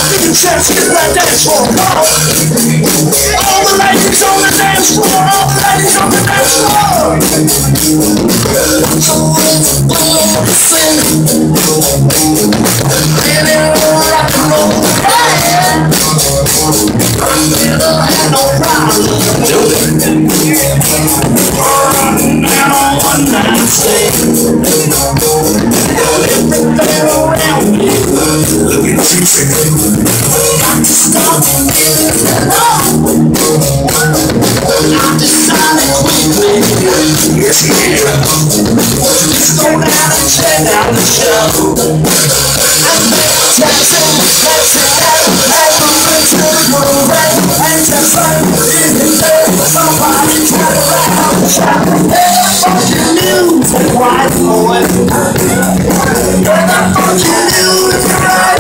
Give you a chance to get that dance floor. All the ladies on the dance floor. All the ladies on the dance floor. Really rock and roll. Never had no problem. Now one night stand. Everything around me. Look at you. Got to stop it. I decided quickly. Yes, you did. Let's go down and check out the show. And make dancing, dancing, and moving to the groove. And just like in the day, somebody turn around and shout. Hey, funky music, white boy. You're the funky music, right?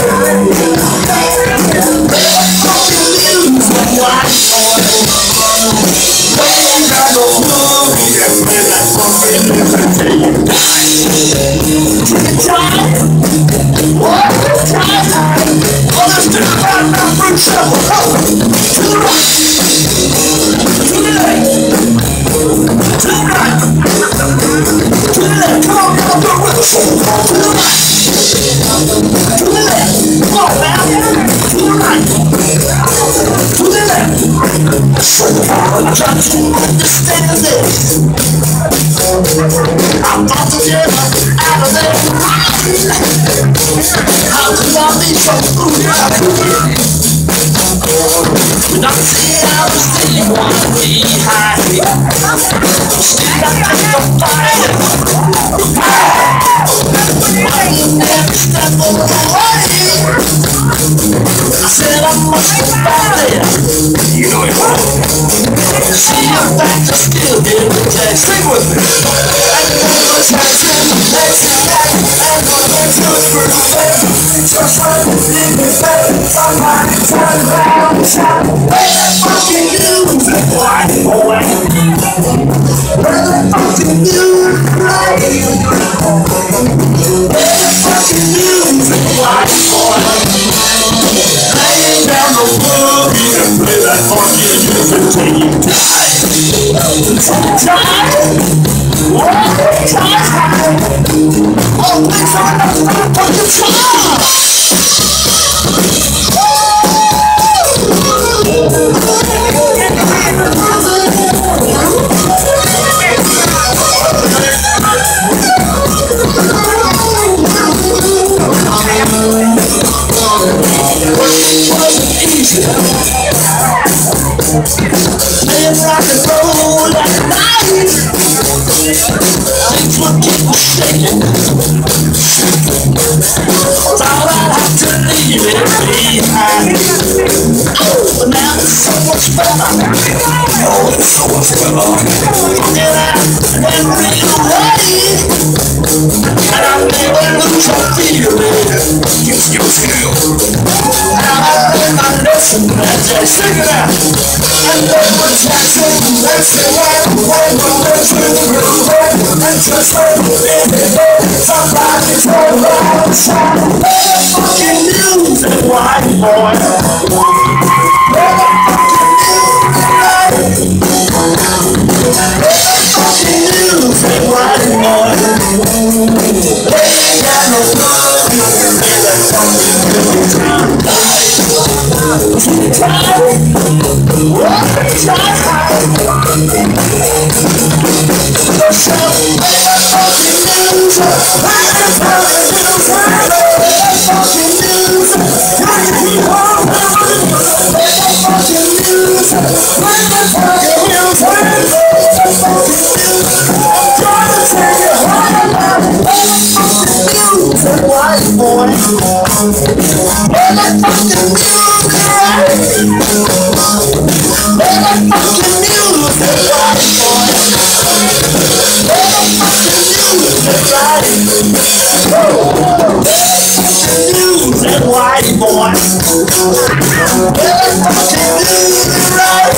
Funky music, white boy. Playing down the boogie and play that funky music till you die. Take it time. What? Time. Oh, let's do it right now, Brew Shovel. To the right. To the left. To the right. To the left. Come on, do it with us. To the right. To the left. Come on, man. To the right. To the left. So I'm trying to understand this. I'm about to get out of there. How could I be so foolish? When I see how the city wanna be high, still I think I'm fine. I will never step away. I said I must go back there. You know it won't. See if I can still get the taste. Sing with me. And then was dancing, dancing, and going to the groove. Just like in the bed, somebody turn around and shout. Play that funky music, white boy. Play that funky music, right? Play that funky music, white boy. Laying down the boogie and play that funky music till you die. Die? What? Die? Oh, please, I'm not fucking time. Playing rock and roll at night. Things would keep me shaking. Thought I'd have to leave it behind. Oh, but now it's so much better. Oh, it's so much better. Get out and real way. And I never lose a feeling. Use your tail. And I learned my lesson that day. Sing it out. And they were dancing, dancing, and went to the groove. And just like in the day, somebody turned around and shout. Play that funky music, white boy. Play that funky music, right? Play that funky music, white boy. Play down the boogie, play that funky music, right? Time. What? Time. The show, play that funky music, play that funky music, play that funky music, play that funky music, play that funky music, play that funky music, I'm trying to take it home, play that funky music, white boy, play that funky music, right? Play that funky music, white boy. Play that funky music, right? Play that funky music, white boy. Play that funky music, right?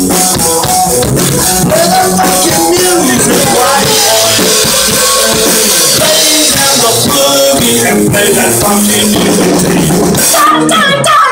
Play that funky music, white boy. Play down the boogie and play that funky music till you die, die, die.